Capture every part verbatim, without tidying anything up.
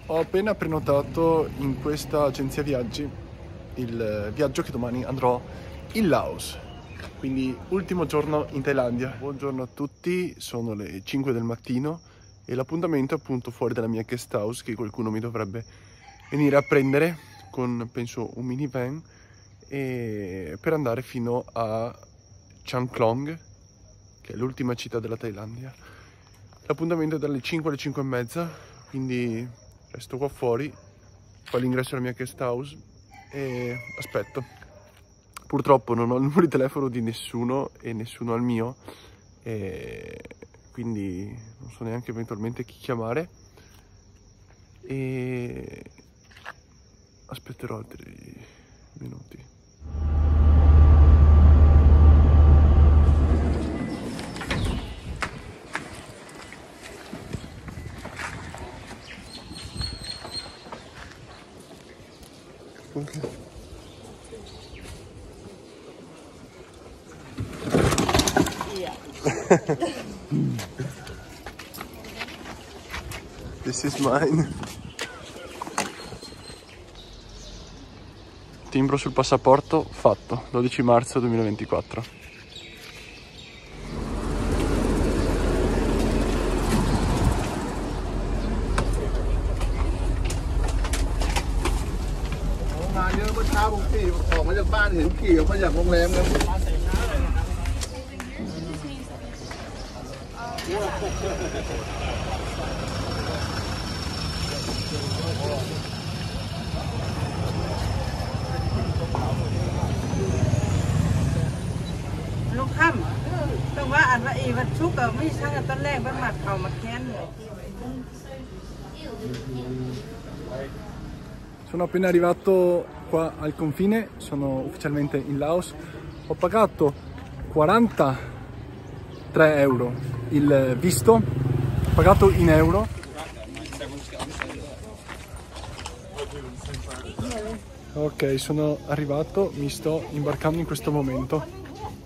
Ho appena prenotato in questa agenzia viaggi il viaggio che domani andrò in Laos, quindi ultimo giorno in Thailandia. Buongiorno a tutti, sono le cinque del mattino e l'appuntamento è appunto fuori dalla mia guest house che qualcuno mi dovrebbe venire a prendere con, penso, un minivan e per andare fino a Chiang Klong, che è l'ultima città della Thailandia. L'appuntamento è dalle cinque alle cinque e mezza, quindi resto qua fuori, qua all'ingresso della mia guest house e aspetto. Purtroppo non ho il numero di telefono di nessuno e nessuno ha il mio, e quindi non so neanche eventualmente chi chiamare e aspetterò altri minuti. Okay. This is mine. Timbro sul passaporto fatto, dodici marzo duemilaventiquattro. Sono appena arrivato qua al confine, sono ufficialmente in Laos. Ho pagato quarantatré euro il visto, ho pagato in euro. Ok, sono arrivato, mi sto imbarcando in questo momento.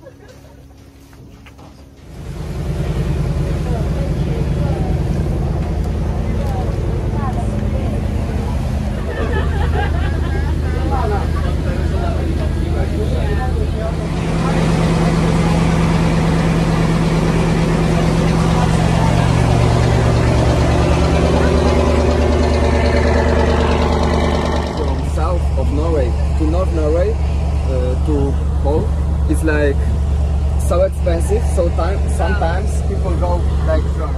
It's like so expensive, so time, sometimes people go like from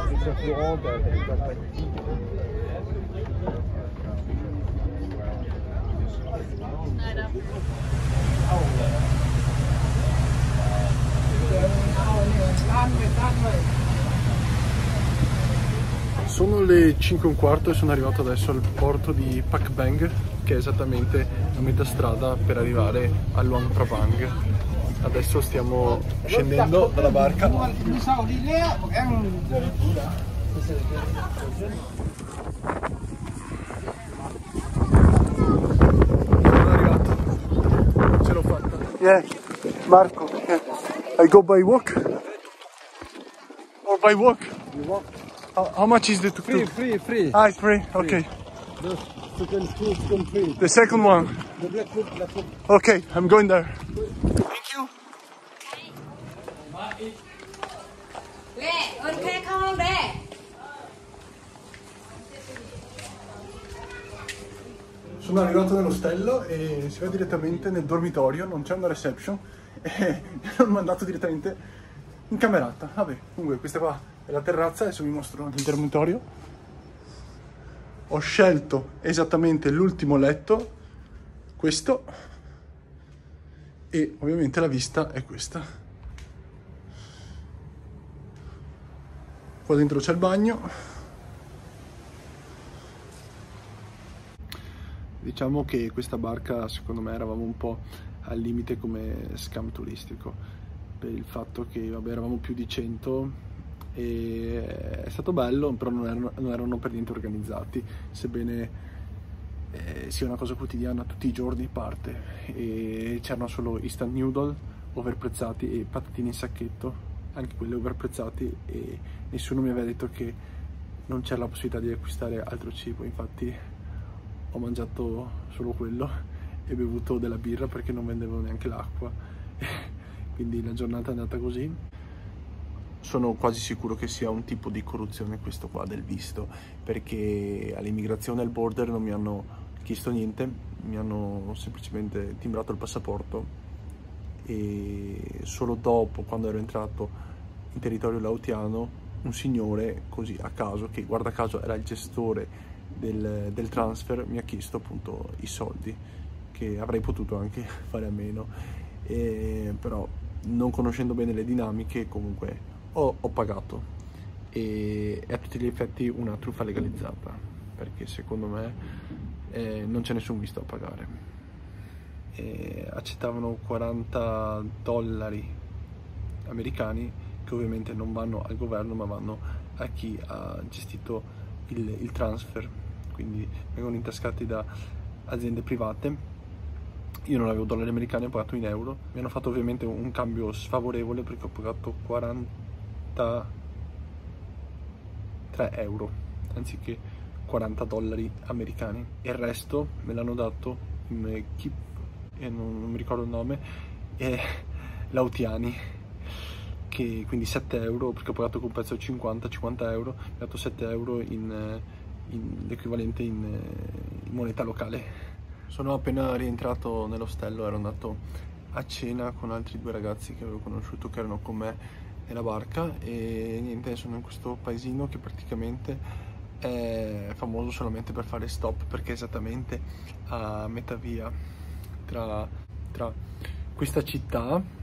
Sono le cinque e un quarto e sono arrivato adesso al porto di Pak Bang, che è esattamente a metà strada per arrivare a Luang Prabang. Adesso stiamo scendendo dalla barca. Sono arrivato, ce l'ho fatta. Yeah, Marco, yeah. I go by walk? Or by walk? You walk. How, how much is the tuk-tuk? Free, free, free. Ah, free, okay. The second two is free. The second one? The black foot, black foot. Okay, I'm going there. Thank you. Sono arrivato nell'ostello e si va direttamente nel dormitorio, non c'è una reception e mi hanno mandato direttamente in camerata. Vabbè, comunque questa qua è la terrazza, adesso vi mostro il dormitorio. Ho scelto esattamente l'ultimo letto, questo, e ovviamente la vista è questa. Qua dentro c'è il bagno. Diciamo che questa barca, secondo me, eravamo un po' al limite come scam turistico, per il fatto che, vabbè, eravamo più di cento e è stato bello, però non erano, non erano per niente organizzati, sebbene eh, sia una cosa quotidiana, tutti i giorni parte, e c'erano solo instant noodle overprezzati e patatine in sacchetto, anche quelli overprezzati, e nessuno mi aveva detto che non c'era la possibilità di acquistare altro cibo, infatti ho mangiato solo quello e bevuto della birra perché non vendevano neanche l'acqua. Quindi la giornata è andata così. Sono quasi sicuro che sia un tipo di corruzione questo qua del visto, perché all'immigrazione al border non mi hanno chiesto niente, mi hanno semplicemente timbrato il passaporto e solo dopo, quando ero entrato in territorio laotiano, un signore così a caso, che guarda caso era il gestore del, del transfer, mi ha chiesto appunto i soldi, che avrei potuto anche fare a meno, e, però non conoscendo bene le dinamiche comunque ho, ho pagato, e è a tutti gli effetti una truffa legalizzata, perché secondo me eh, non c'è nessun visto a pagare. E accettavano quaranta dollari americani che ovviamente non vanno al governo ma vanno a chi ha gestito il, il transfer, quindi vengono intascati da aziende private. Io non avevo dollari americani, ho pagato in euro, mi hanno fatto ovviamente un cambio sfavorevole perché ho pagato quarantatré euro anziché quaranta dollari americani, e il resto me l'hanno dato in Kip, e non, non mi ricordo il nome, e laotiani, che quindi sette euro, perché ho pagato con un prezzo cinquanta cinquanta euro, mi ha dato sette euro in, in l'equivalente in, in moneta locale. Sono appena rientrato nell'ostello, ero andato a cena con altri due ragazzi che avevo conosciuto, che erano con me nella barca, e niente, sono in questo paesino che praticamente è famoso solamente per fare stop, perché è esattamente a metà via tra, tra questa città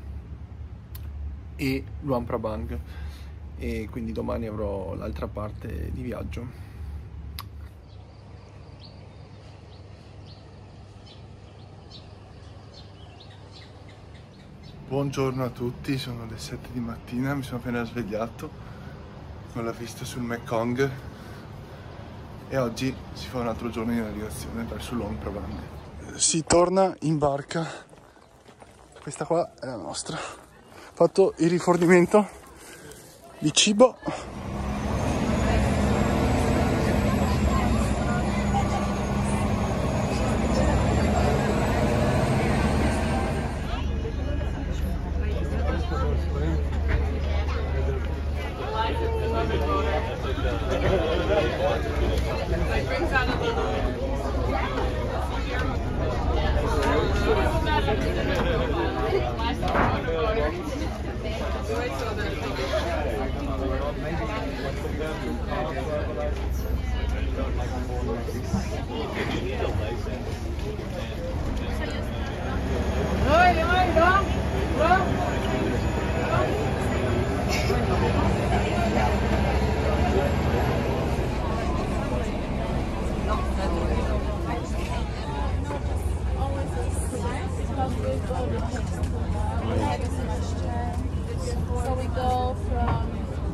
e Luang Prabang, e quindi domani avrò l'altra parte di viaggio. Buongiorno a tutti, sono le sette di mattina, mi sono appena svegliato con la vista sul Mekong e oggi si fa un altro giorno di navigazione verso Luang Prabang. Si torna in barca, questa qua è la nostra. Ho fatto il rifornimento di cibo. So we go from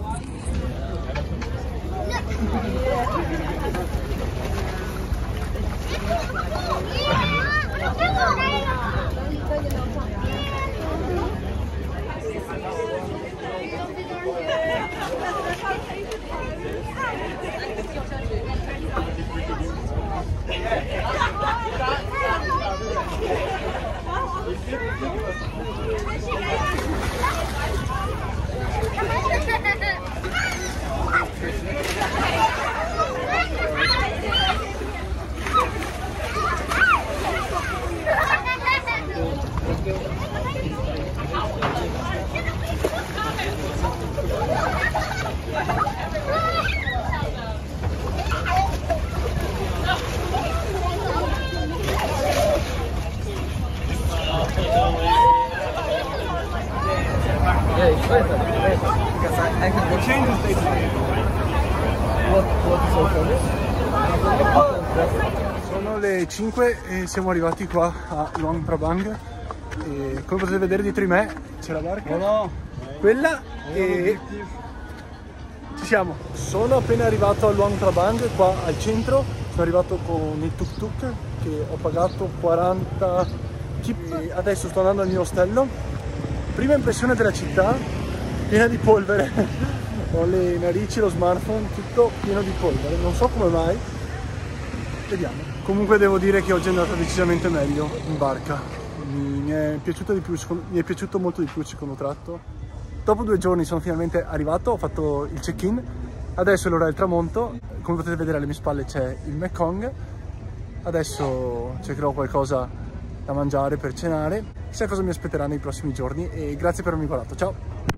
Sono le cinque e siamo arrivati qua a Luang Prabang e come potete vedere dietro di me c'è la barca, no, quella, e ci siamo. Sono appena arrivato a Luang Prabang, qua al centro, sono arrivato con il tuk tuk che ho pagato quaranta chip e adesso sto andando al mio ostello. Prima impressione della città, piena di polvere Ho le narici, lo smartphone, tutto pieno di polvere, non so come mai. Vediamo. Comunque devo dire che oggi è andata decisamente meglio in barca. Mi, mi, è piaciuto di più, mi è piaciuto molto di più il secondo tratto. Dopo due giorni sono finalmente arrivato, ho fatto il check-in. Adesso è l'ora del tramonto. Come potete vedere alle mie spalle c'è il Mekong. Adesso cercherò qualcosa da mangiare per cenare. Chissà cosa mi aspetterà nei prossimi giorni e grazie per avermi guardato. Ciao!